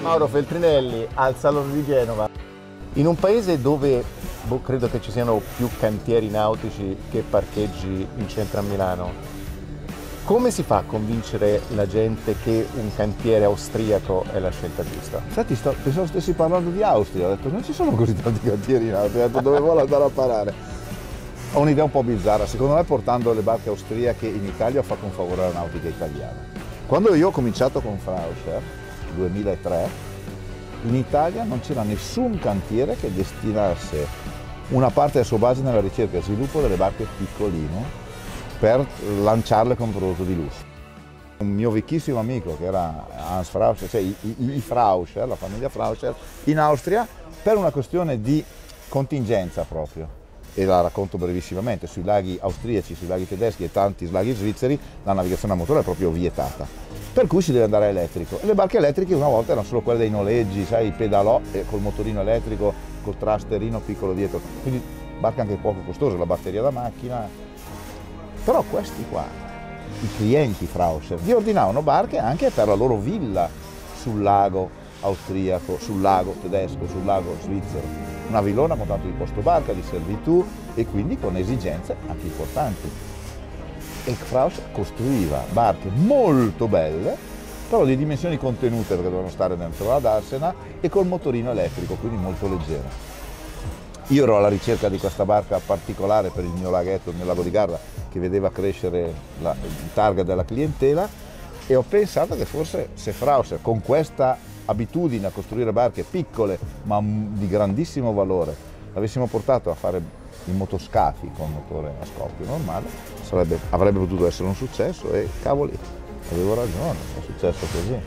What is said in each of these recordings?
Mauro Feltrinelli al Salone di Genova. In un paese dove credo che ci siano più cantieri nautici che parcheggi in centro a Milano, come si fa a convincere la gente che un cantiere austriaco è la scelta giusta? Infatti pensavo stessi parlando di Austria, ho detto non ci sono così tanti cantieri in Austria, ho detto dove vuole andare a parare. Ho un'idea un po' bizzarra, secondo me portando le barche austriache in Italia ho fatto un favore alla nautica italiana. Quando io ho cominciato con Frauscher, 2003, in Italia non c'era nessun cantiere che destinasse una parte del suo budget nella ricerca e sviluppo delle barche piccoline per lanciarle come prodotto di lusso. Un mio vecchissimo amico che era Hans Frauscher, cioè i Frauscher, la famiglia Frauscher, in Austria, per una questione di contingenza proprio, e la racconto brevissimamente, sui laghi austriaci, sui laghi tedeschi e tanti laghi svizzeri la navigazione a motore è proprio vietata, per cui si deve andare a elettrico. E le barche elettriche una volta erano solo quelle dei noleggi, sai, i pedalò col motorino elettrico, col thrusterino piccolo dietro, quindi barche anche poco costose, la batteria da macchina. Però questi qua, i clienti Frauscher, vi ordinavano barche anche per la loro villa sul lago austriaco, sul lago tedesco, sul lago svizzero. Una villona con tanto di posto barca, di servitù e quindi con esigenze anche importanti. E Frauscher costruiva barche molto belle, però di dimensioni contenute perché dovevano stare dentro la Darsena e col motorino elettrico, quindi molto leggero. Io ero alla ricerca di questa barca particolare per il mio laghetto, il mio lago di Garda, che vedeva crescere il target della clientela, e ho pensato che forse se Frauscher con questa abitudine a costruire barche piccole ma di grandissimo valore l'avessimo portato a fare i motoscafi con motore a scoppio normale, avrebbe potuto essere un successo, e cavoli, avevo ragione, è successo così.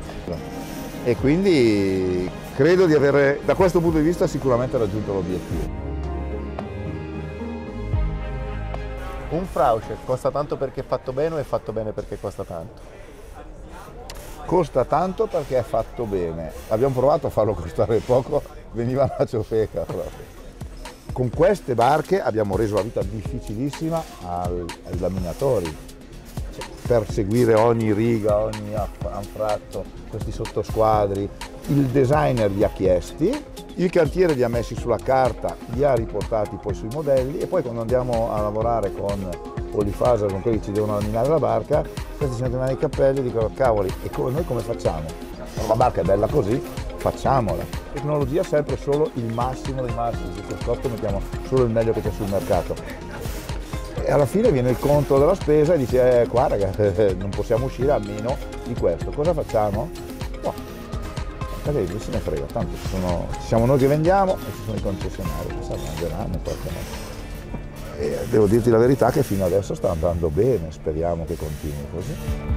E quindi credo di avere, da questo punto di vista, sicuramente raggiunto l'obiettivo. Un Frauscher costa tanto perché è fatto bene o è fatto bene perché costa tanto? Costa tanto perché è fatto bene. Abbiamo provato a farlo costare poco, veniva una ciofeca proprio. Con queste barche abbiamo reso la vita difficilissima ai laminatori, per seguire ogni riga, ogni anfratto, questi sottosquadri. Il designer li ha chiesti, il cantiere li ha messi sulla carta, li ha riportati poi sui modelli, e poi quando andiamo a lavorare con Polyphasal, con quelli che ci devono laminare la barca, questi ci mettono nei cappelli e dicono cavoli, e noi come facciamo? La barca è bella così, facciamola. Tecnologia sempre solo il massimo dei massimi, su questo costo mettiamo solo il meglio che c'è sul mercato. E alla fine viene il conto della spesa e dice qua ragazzi non possiamo uscire a meno di questo, cosa facciamo? No, lei se ne frega, tanto ci siamo noi che vendiamo e ci sono i concessionari che si arrangeranno. E devo dirti la verità che fino adesso sta andando bene, speriamo che continui così.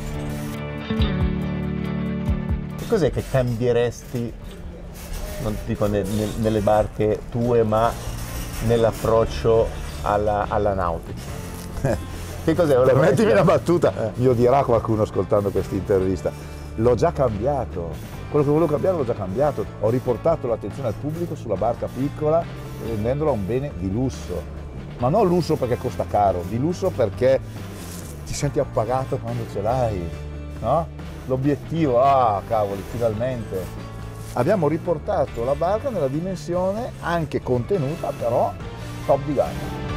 Che cos'è che cambieresti, non dico nelle barche tue, ma nell'approccio alla nautica? Che cos'è? Permettimi una battuta, io dirà qualcuno ascoltando questa intervista, l'ho già cambiato, quello che volevo cambiare l'ho già cambiato, ho riportato l'attenzione al pubblico sulla barca piccola, rendendola un bene di lusso, ma non lusso perché costa caro, di lusso perché ti senti appagato quando ce l'hai, no? L'obiettivo, ah cavoli, finalmente abbiamo riportato la barca nella dimensione anche contenuta, però top di gamma.